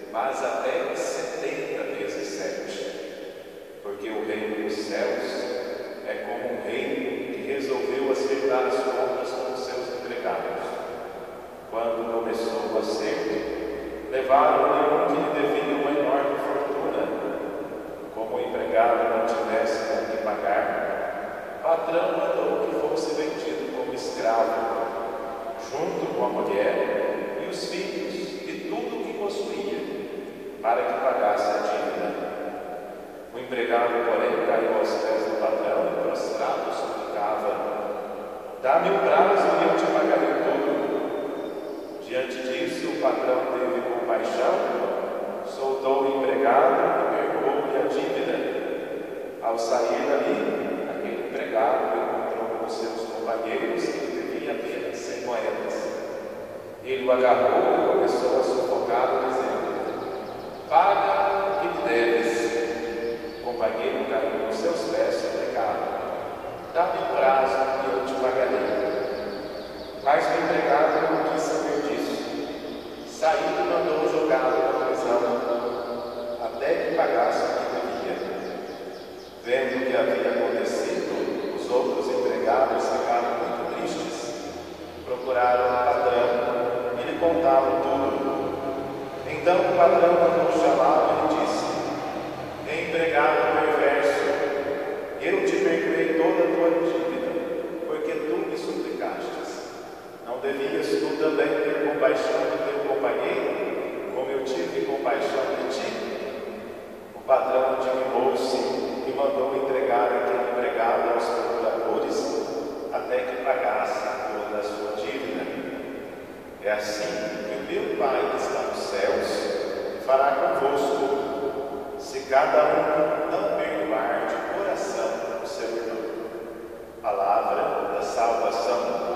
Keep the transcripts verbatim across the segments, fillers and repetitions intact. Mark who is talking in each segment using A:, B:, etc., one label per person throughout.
A: mas até setenta vezes sete, porque o reino dos céus é como um rei que resolveu acertar as contas com os seus empregados. Quando começou o acerto, levaram-lhe um que lhe devia uma enorme fortuna. Como o empregado não tivesse com que pagar, o patrão mandou que fosse vendido como escravo, junto com a mulher e os filhos e tudo o que possuía, para que pagasse a dívida. O empregado, porém, caiu aos pés do patrão e prostrado suplicava: dá-me um prazo e eu te pagarei tudo. Diante disso, o patrão teve compaixão, soltou o empregado e perdoou-lhe a dívida. Ao sair dali, aquele empregado encontrou com seus companheiros que lhe devia apenas cem moedas. Ele o agarrou e começou a sufocá-lo, dizendo: paga o que me deves. O companheiro caiu aos seus pés suplicava: dá-me um prazo e eu te pagarei. Mas o empregado não quis saber disso. Saiu e mandou jogá-lo na prisão, até que pagasse o que devia. Vendo o que havia acontecido, os outros empregados ficaram muito tristes. Procuraram o patrão e lhe contaram tudo. Então o patrão mandou chamá-lo e lhe disse: empregado perverso, eu te perdoei toda a tua dívida, porque tu me suplicastes. Não devias tu também ter compaixão do teu companheiro, como eu tive compaixão de ti? O patrão admirou-se e mandou entregar aquele empregado aos procuradores, até que pagasse toda a sua dívida. É assim que o meu Pai que está nos céus fará convosco, se cada um não perdoar de coração o seu irmão. Palavra da salvação.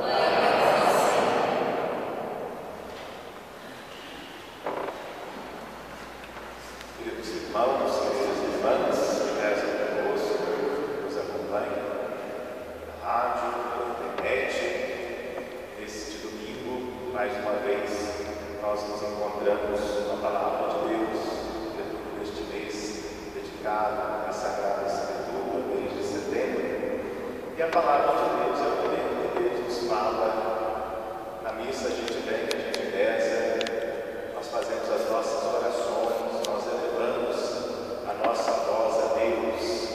A: Queridos irmãos, queridas irmãs, que rezam conosco, nos acompanham na rádio, na internet. Neste domingo, mais uma vez, nós nos encontramos na Palavra de Deus, dentro deste mês dedicado à Sagrada Escritura, mês de setembro. E a Palavra de Deus é o poder que Deus nos fala. Na missa a gente vem, a gente reza, nós fazemos as nossas orações, nós elevamos a nossa voz a Deus.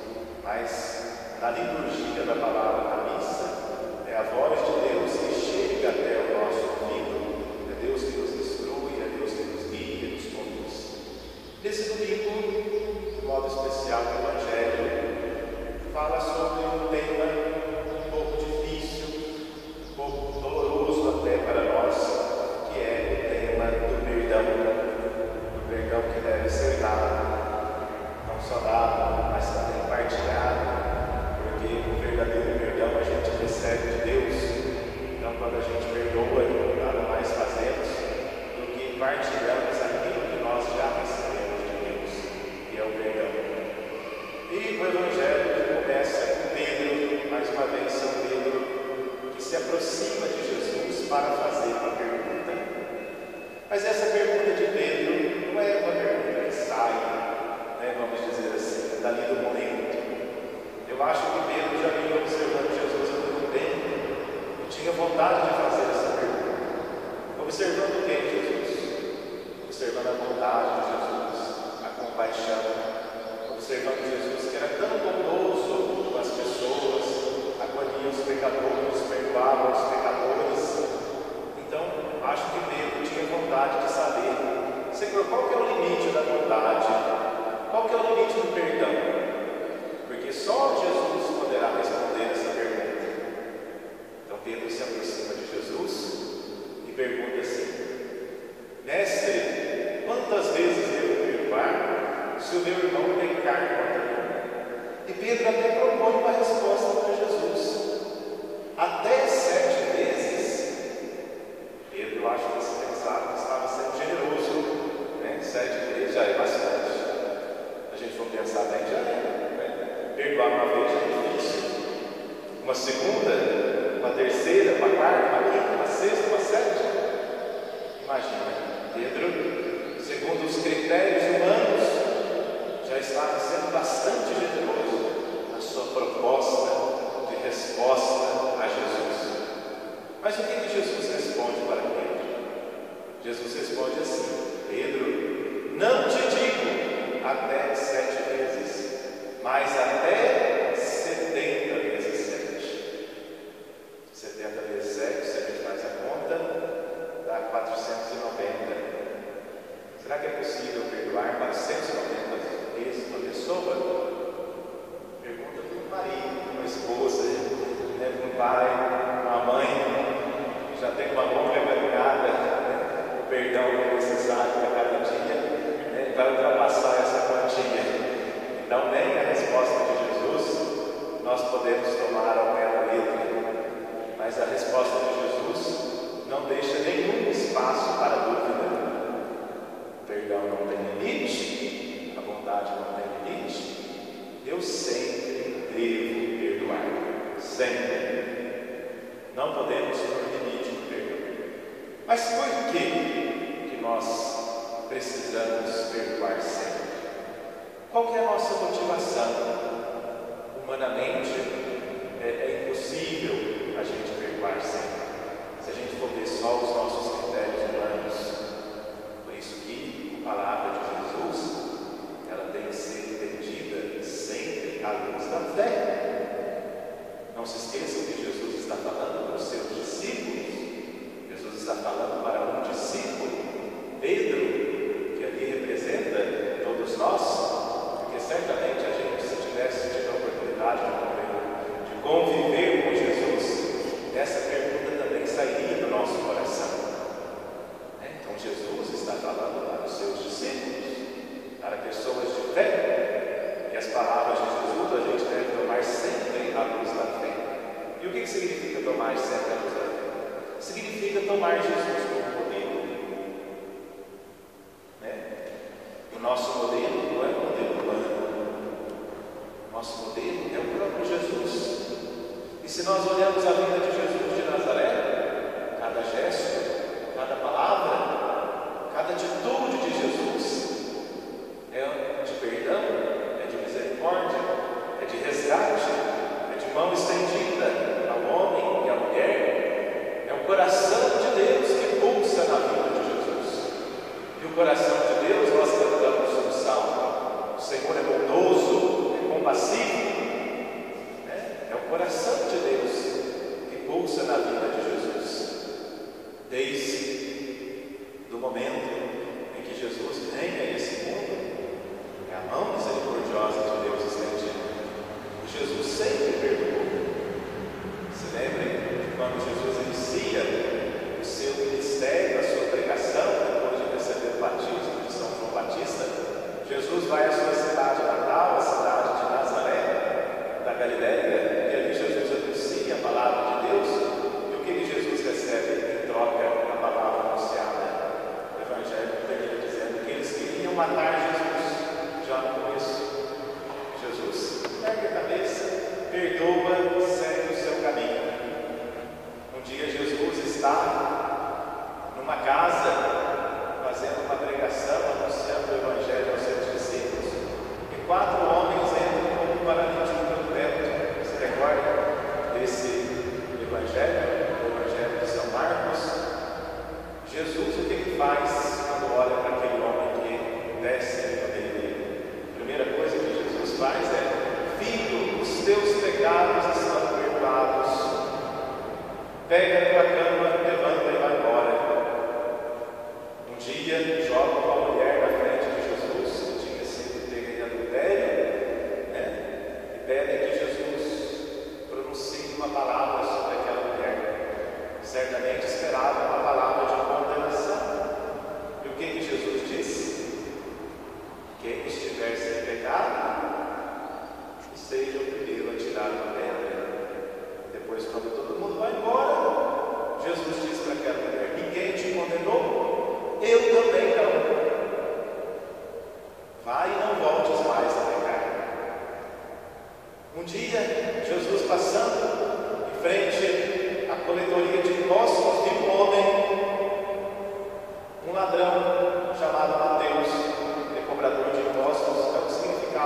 A: Mas na liturgia da Palavra na missa, é a voz de Deus que chega até o nosso ouvido. É Deus que nos instrui, é Deus que nos guia, nos conduz. Nesse domingo, de modo especial, o Evangelho fala sobre um tema um pouco difícil, um pouco doloroso até para nós, que é o tema do perdão, do perdão que deve ser dado, não só dado, mas também partilhado, porque o verdadeiro perdão a gente recebe de Deus. Então, quando a gente perdoa, nada mais fazemos do que partilhamos aquilo que nós já recebemos de Deus, que é o perdão. E o Evangelho começa com Pedro, mais uma vez São Pedro, que se aproxima de Jesus para fazer uma pergunta. Mas essa pergunta de Pedro não é uma pergunta que sai, né, vamos dizer assim, dali do momento. Eu acho que Pedro já vinha observando Jesus há muito tempo e tinha vontade de fazer essa pergunta. Observando quem, Jesus? Observando a bondade de Jesus, a compaixão, observando Jesus que era tão bondoso com as pessoas, acolhia os pecadores, perdoava os pecadores. Então, acho que Pedro tinha vontade de saber, Senhor, qual que é o limite da bondade? Qual que é o limite do perdão? Porque só Jesus poderá responder essa pergunta. Então Pedro se aproxima de Jesus e pergunta assim: Mestre, quantas vezes devo perdoar se o meu irmão pecar contra mim? E Pedro até propõe uma resposta para Jesus: até sete vezes. Pedro, acho que se pensava que estava sendo generoso, né? Sete vezes já é bastante. A gente for pensar bem, já é, né? Perdoar uma vez já é difícil, uma segunda, uma terceira, uma quarta, uma quinta, uma sexta, uma sétima. Imagina, Pedro se estava sendo bastante generoso na sua proposta de resposta a Jesus. Mas o que que Jesus responde para Pedro? Jesus responde assim: Pedro, não te digo até sete vezes, mas até setenta vezes sete. Setenta vezes sete, se a gente faz a conta, dá quatrocentos e noventa. Será que é possível perdoar quatrocentas e noventa vezes uma pessoa? Pergunta para um marido, para uma esposa, né, para um pai, para uma mãe, que já tem uma longa caminhada, né, o perdão é necessário a cada dia, né, para ultrapassar essa quantia. Então, nem a resposta de Jesus nós podemos tomar ao pé da letra, mas a resposta de Jesus não deixa nenhum espaço para dúvida. O perdão não tem limite, a bondade não tem limite. Eu sempre devo perdoar, sempre. Não podemos pôr limite no perdão. Mas por que que nós precisamos perdoar sempre? Qual que é a nossa motivação? Humanamente, é, é impossível a gente perdoar sempre, se a gente for ver só os nossos critérios humanos. Por isso que a palavra de Jesus, ela tem que ser entendida sempre à luz da fé. Não se esqueçam que Jesus está falando para os seus discípulos. Jesus está falando para um discípulo, Pedro, que ali representa todos nós. Porque certamente a gente, se tivesse tido a oportunidade de conviver com Jesus, essa pergunta também sairia do nosso coração. Então Jesus está falando para os seus discípulos, para pessoas de fé, e as palavras de Jesus a gente deve tomar sempre à luz da fé. E o que significa tomar sempre à luz da fé? Significa tomar Jesus como modelo. Né? O nosso modelo não é o modelo humano. Nosso modelo é o próprio Jesus. E se nós olhamos a vida de Jesus de Nazaré, cada gesto, cada palavra, cada atitude de Jesus é de perdão, é de misericórdia, é de resgate, é de mão estendida ao homem e à mulher. É o coração de Deus que pulsa na vida de Jesus. E o coração de Deus, nós cantamos no Salmo: o Senhor é bondoso, é compassivo. É o coração de Deus que pulsa na vida de Jesus. Desde o momento em que Jesus vem a esse mundo, é a mão misericordiosa de Deus estendida. E Jesus sempre perdoou. Se lembrem que quando Jesus inicia o seu ministério, a sua pregação, depois de receber o batismo de São João Batista, Jesus vai à sua cidade natal, a cidade de Nazaré, da Galileia, e ali Jesus anuncia a palavra de Deus. E o que, que Jesus recebe em troca da palavra anunciada? O Evangelho termina dizendo que eles queriam matar Jesus já no começo. Jesus ergue a cabeça, perdoa, segue o seu caminho. Um dia Jesus está numa casa fazendo uma pregação, anunciando o Evangelho aos seus discípulos, e quatro homens entram com um paralítico pelo teto. Você recorda desse Evangelho, o Evangelho de São Marcos? Jesus, o que ele faz quando olha para aquele homem que desce do dele? A primeira coisa que Jesus faz é: filho, os teus pecados estão perdoados. Pega a tua cama, levanta e vai embora. Um dia, joga uma mulher na frente de Jesus, que tinha sido pega em adultério, né? E pede que Jesus pronuncie uma palavra sobre aquela mulher. Certamente esperava uma palavra de condenação. E o que, que Jesus disse? Quem estiver sem pecado, seja o primeiro a tirar uma pedra. Depois, quando todo mundo vai embora, Jesus diz para aquela mulher: ninguém te condenou? Eu também não. Vai e não voltes mais a pecar. Um dia, Jesus passando em frente à coletoria de impostos, viu um homem, um ladrão chamado Mateus, que é cobrador de impostos. É o significado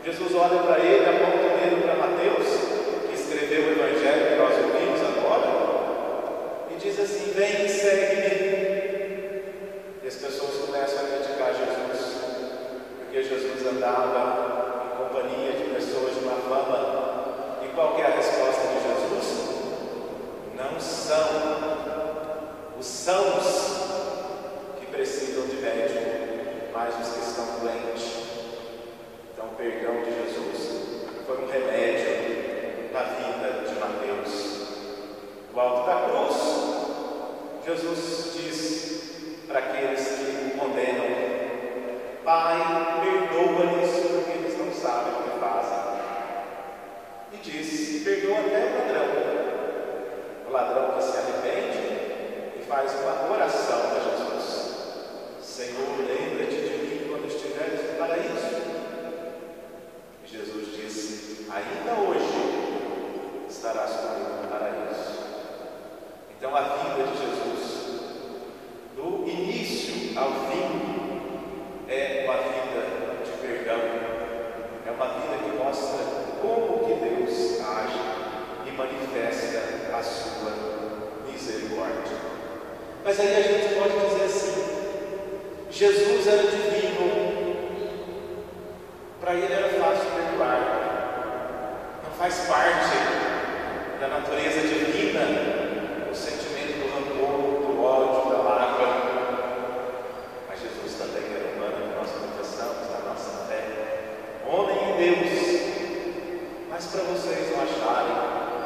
A: Jesus olha para ele, aponta o dedo para Mateus, que escreveu o Evangelho que nós ouvimos agora, e diz assim: vem e segue-me. E as pessoas começam a criticar Jesus, porque Jesus andava em companhia de pessoas de má fama. E qual que é a resposta de Jesus? Não são os sãos que precisam de médico, mas os que estão doentes. Então, o perdão de Jesus foi um remédio na vida de Mateus. No alto da cruz, Jesus diz para aqueles que o condenam: Pai, perdoa-lhes, porque eles não sabem o que fazem. E diz: perdoa até o ladrão. O ladrão que se arrepende e faz uma oração a Jesus: Senhor, lembra-te de mim quando estiveres no paraíso. E Jesus disse: ainda hoje estarás comigo no paraíso. Então a vida de Jesus, do início ao fim, é uma vida de perdão, é uma vida que mostra como que Deus age e manifesta a sua misericórdia. Mas aí a gente pode dizer assim: Jesus era divino, para ele era fácil perdoar, não faz parte da natureza divina o sentimento do rancor, do ódio, da mágoa. Mas Jesus também era humano, que nós confessamos na nossa fé, homem e Deus. Mas para vocês não acharem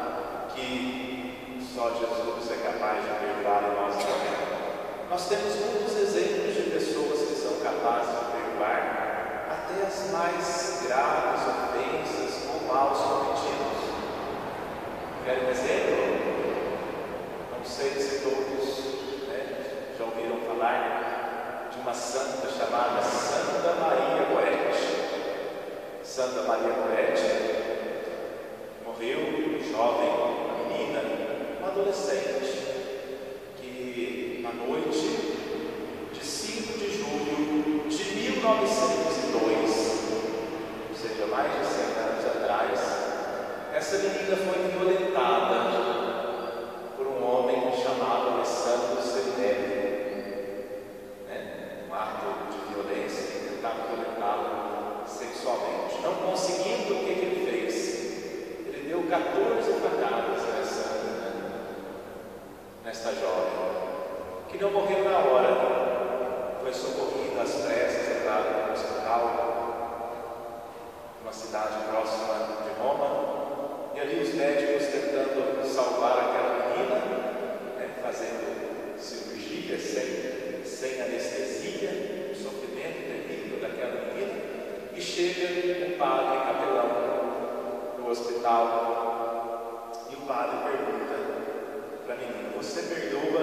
A: que só Jesus é capaz de perdoar e nós não, nós temos muitos exemplos de pessoas que são capazes de perdoar até as mais graves ofensas ou maus cometidos. Querem um exemplo? Não sei se todos, né, já ouviram falar de uma santa chamada Santa Maria Goretti. Santa Maria Goretti morreu jovem, uma menina, uma adolescente, que na noite de cinco de julho de mil novecentos e dois, ou seja, mais de cem anos atrás, essa menina foi violentada por um homem chamado Alessandro Seminelli, né? Um ato de violência, que tentava violentá-la sexualmente. Não conseguindo, o que, que ele fez? Ele deu quatorze facadas nessa, né, nesta jovem, que não morreu na hora, foi socorrida às pressas, levada para o hospital, numa cidade próxima de Roma. E ali os médicos tentando salvar aquela menina, né, fazendo cirurgia sem, sem anestesia, um sofrimento terrível daquela menina. E chega um padre capelão no hospital, e o padre pergunta para a menina: você perdoa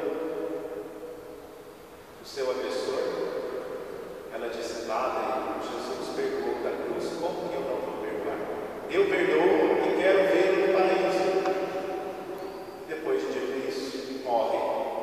A: o seu agressor? Ela disse: padre, Jesus perdoou da cruz, como que eu não vou perdoar? Eu perdoo e quero vê-lo no paraíso. Depois de dito isso, morre.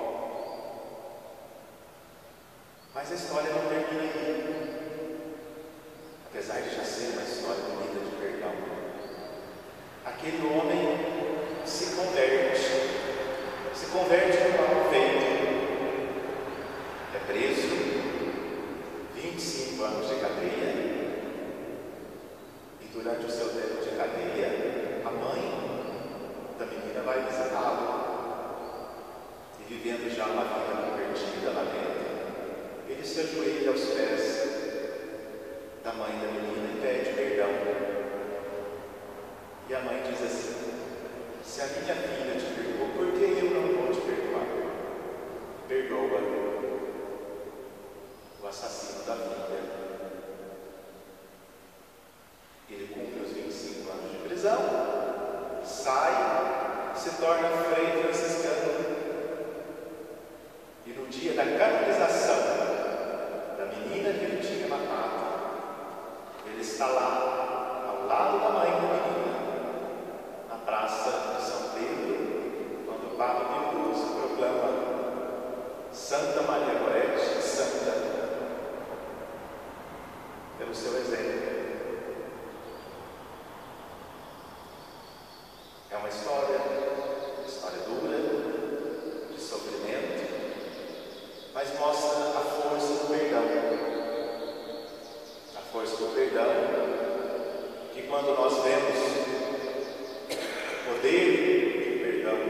A: Mas a história não termina aí. Apesar de já ser uma história bonita de perdão, aquele homem se converte, se converte no mal feito, é preso, vinte e cinco anos de cadeia. Durante o seu tempo de cadeia, a mãe da menina vai visitá-lo. E vivendo já uma vida convertida lá dentro, ele se ajoelha aos pés da mãe da menina e pede perdão. E a mãe diz assim: se a minha filha te perdoou, por que eu não vou te perdoar? Perdoa o assassino da filha. Ele cumpre os vinte e cinco anos de prisão, sai, se torna frei franciscano. E no dia da canonização da menina que ele tinha matado, ele está lá, ao lado da mãe da menina, na praça de São Pedro, quando o Papa Pio X proclama Santa Maria Goretti santa, pelo seu exemplo. força do perdão, que quando nós vemos o poder do perdão,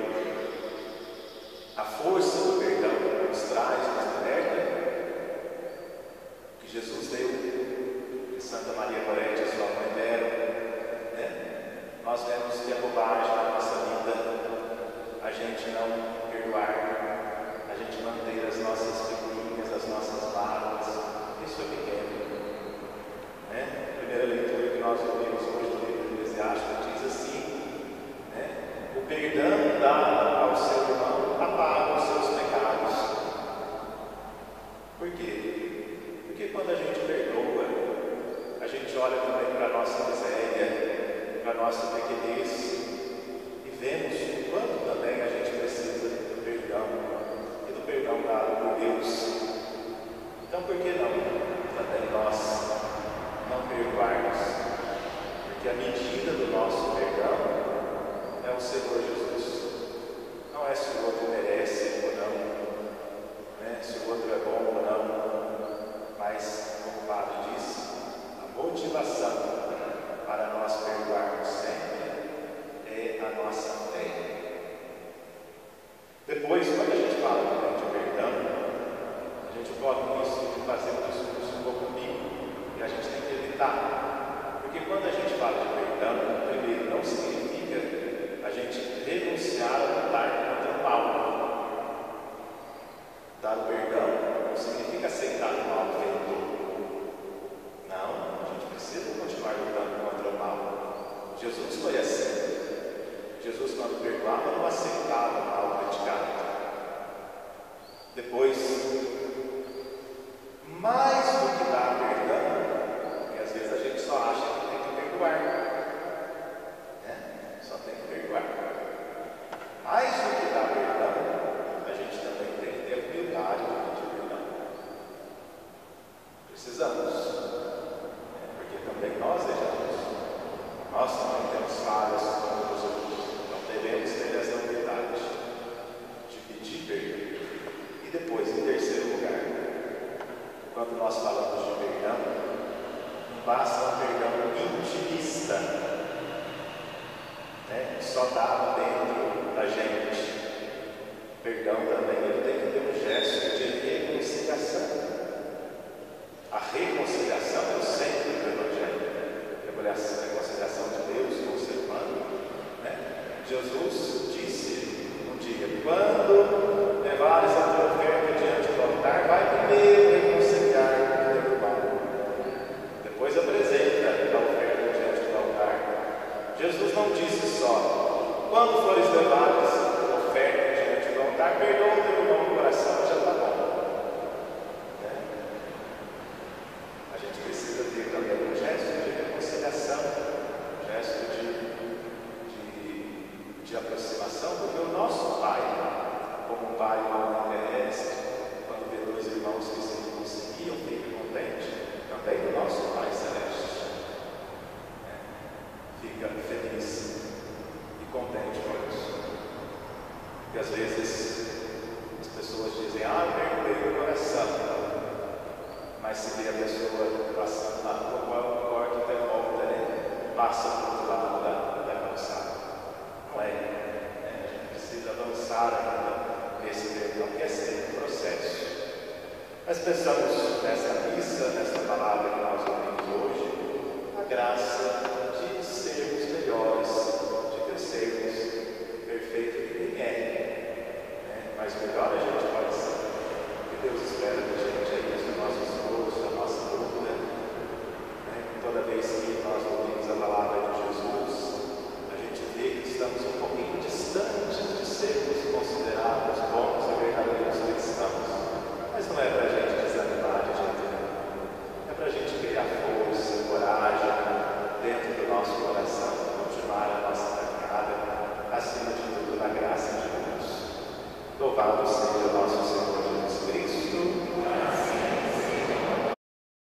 A: a força do perdão que nos traz, nos liberta, que Jesus deu, que Santa Maria Gorete, sua mãe, deram, né? Nós vemos que é bobagem na nossa vida a gente não perdoar, a gente manter as nossas figurinhas, as nossas mágoas. Isso é pequeno, né? A primeira leitura que nós ouvimos hoje do livro do Eclesiástico diz assim, né? O perdão dá ao seu irmão apaga os seus pecados. Por quê? Porque quando a gente perdoa, a gente olha também para a nossa miséria, para a nossa pequenez, e vemos o quanto também a gente precisa do perdão, e do perdão dado por Deus. Então, por que não também nós não perdoarmos? Porque a medida do nosso perdão é o Senhor Jesus. Não é se o outro merece ou não, né? Se o outro é bom ou não, mas, como o Padre disse, a motivação para nós perdoarmos sempre é a nossa fé. Depois, quando a gente fala também de perdão, a gente corre isso de fazer um discurso um pouco ambíguo, e a gente tem que evitar. Porque quando a gente fala de perdão, primeiro, não significa a gente renunciar a lutar contra o mal. Dar o perdão não significa aceitar o mal feito. Não, a gente precisa continuar lutando contra o mal. Jesus foi assim. Jesus, quando perdoava, não aceitava o mal praticado. Depois, mais do que dar perdão, porque às vezes a gente só acha que tem que perdoar, né? Só tem que perdoar. Mais do que dar perdão, a gente também tem que ter humildade de pedir perdão. Precisamos, né? Porque também nós erramos, nós também temos falhas contra os outros. Então devemos ter essa humildade de pedir perdão. E depois, em terceiro lugar, quando nós falamos de perdão, não basta um perdão intimista, né? Só dado dentro da gente. Perdão também ele tem que ter um gesto de reconciliação. A reconciliação é o centro do Evangelho. A reconciliação de Deus com o ser humano, né? Jesus disse um dia: quando levares a tua oferta diante do altar, vai primeiro reconciliar com o teu irmão. Depois apresenta a oferta diante do altar. Jesus não disse só: quando fores levares a oferta diante do altar, perdoa o teu irmão no coração, já está bom. Né? A gente precisa ter também um gesto de reconciliação, um gesto de, de, de aproximação, porque o nosso Pai, como um pai e uma mãe terrestre, quando vê dois irmãos que se reconciliam, fica contente, também o nosso Pai celeste, né? Fica feliz e contente com isso. Porque às vezes as pessoas dizem: ah, eu perdoei o coração, mas se vê a pessoa passando na rua, qual é o corte até volta, né? Passa para o outro lado da, da calçada. Não é? É? A gente precisa avançar ainda nesse perdão, que é sempre um processo. Mas pensamos nessa missa, nessa palavra que nós ouvimos hoje, a graça de sermos melhores, de crescermos. Perfeito ninguém é, né? Mas melhor a gente pode ser. O que Deus espera da gente é isso, do nosso esforço, da nossa luta, né? Toda vez que nós ouvimos a palavra de Jesus, a gente vê que estamos um pouquinho distantes de sermos considerados bons e verdadeiros cristãos. Mas não é para a gente desanimar de jeito nenhum. É para a gente criar força, coragem dentro do nosso coração, continuar a nossa caminhada, acima de tudo, na graça de Deus. Louvado seja